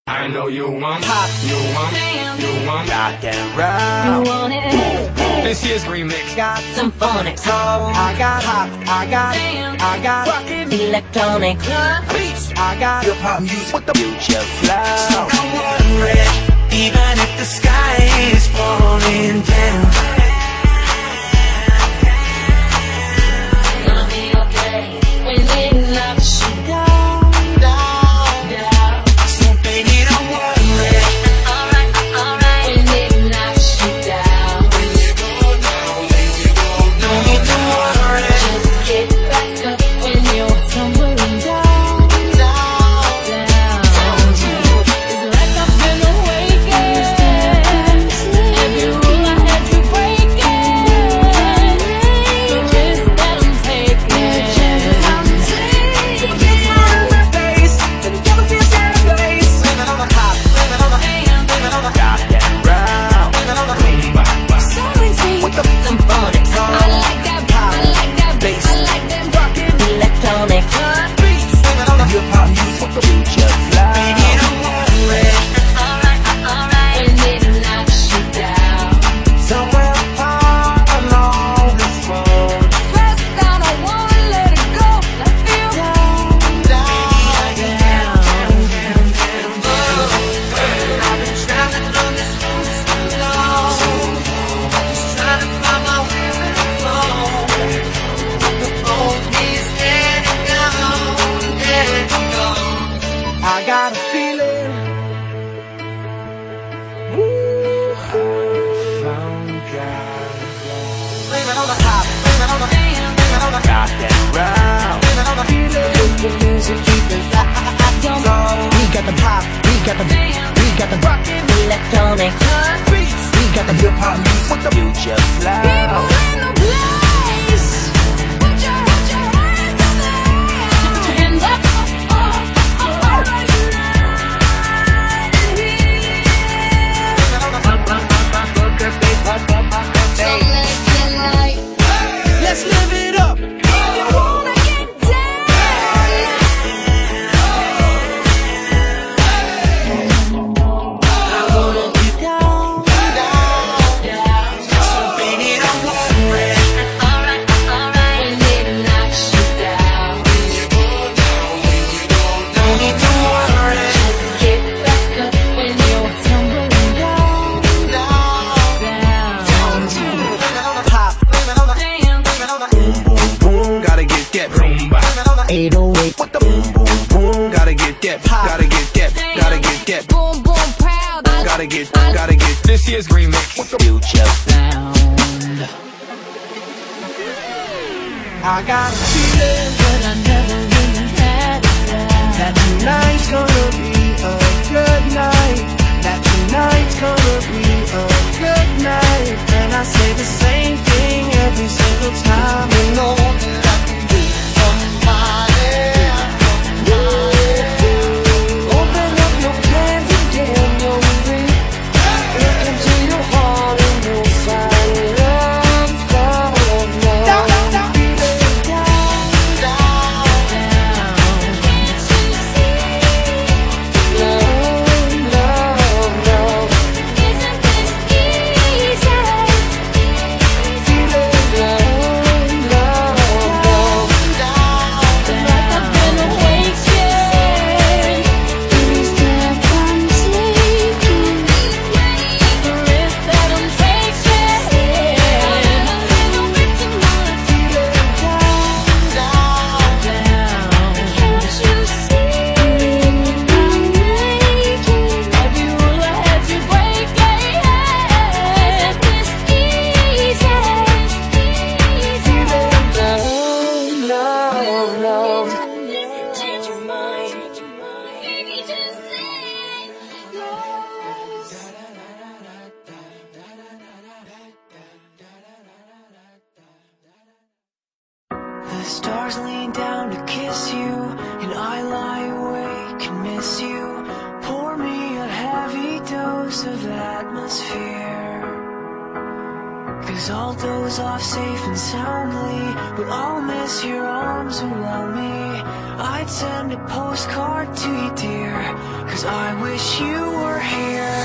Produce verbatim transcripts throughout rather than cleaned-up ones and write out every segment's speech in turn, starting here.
I know you want pop, you want, you want rock and roll. You want it? This year's remix Got some phonics. I got pop, I got, I got rockin' electronic beats. I got your pop music with the future flow. So don't worry, even if the sky is falling down. Gonna be okay when it knocks you down, down, down. So baby, don't worry. Alright, alright. When it knocks you down, When you go down, when you go down, no need to worry. just get back up when you're tumbling down, down, down. It's like I've been awakened. Every rule I had you breaking. The risk that I'm taking. Living on the top, living on the hand, living on the rock and roll. With the some phonics. I like that, I like that bass. I like that rockin' electronic beats. Living on the hip hop music with the future flow. Baby, don't worry. Alright, alright. When it knocks you down. Somewhere apart along this road. Press down, I wanna let it go. I feel down, Down, down. down, down, down. I've been traveling on this road so long. Just trying to find my way back home. The boat is heading down, heading down. I got a feeling. Ooh, I found God. Living on the top, living on the hand, living on the Rock and roll. living on the Feeling the music keeping so we got the pop, we got the, we got the rockin' Electronic beats. We got the hip hop music with the future flow. in the place. Put your, put your hands up there. Put your hands up. Oh, oh, oh, right living on the top, So let's get light. Let's live it up. You wanna get down. I wanna get down, down. so baby, don't worry. Alright, alright. When it knocks you down, When you go down, when you go down, no need to worry. just get back up when you're tumbling down, Down, down. living on the top, living on the Damn. living on the Boom, boom, boom. Gotta get that rumba. living on the eight oh eight with the boom, boom, boom. Gotta get that pop. Gotta get that. Gotta get that. Boom, boom, proud. Gotta get. Gotta get This year's remix with the future. Sound. I got a feeling But I never really had that. that tonight's gonna be a good night. That tonight's gonna be a good night. And I say the same thing every single time. You know that I can be somebody. Open up your plans again, you'll read. Look into your heart and you'll find love's gonna know. Down, down, down. Love, love, love. Isn't this easy? Feeling love, love, love. Like I've been awakened. The step I'm taking, the risk that I'm taking. I'm a little bit too much. Down. Can't you see I'm making every rule I had you breaking? Isn't this easy? Love, love, love. Change your mind, baby, just say The stars lean down to kiss you, and I lie awake and miss you. Pour me a heavy dose of atmosphere, 'cause I'll doze off safe and soundly, but I'll miss your arms around me. I I'd send a postcard to you, dear, 'cause I wish you were here.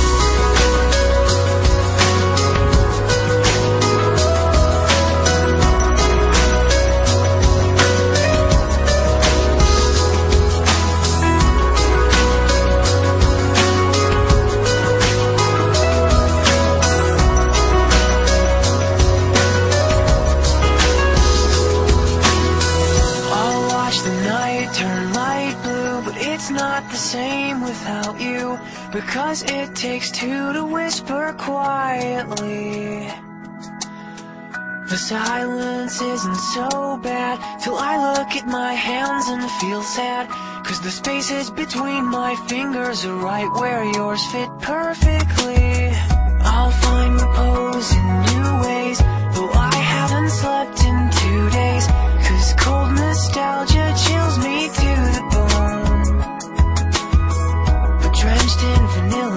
Without you, because it takes two to whisper quietly. The silence isn't so bad till I look at my hands and feel sad, 'cause the spaces between my fingers are right where yours fit perfectly. I'll find repose in new ways, though I haven't slept in two days, 'cause cold nostalgia chills me to the bone. Drenched in vanilla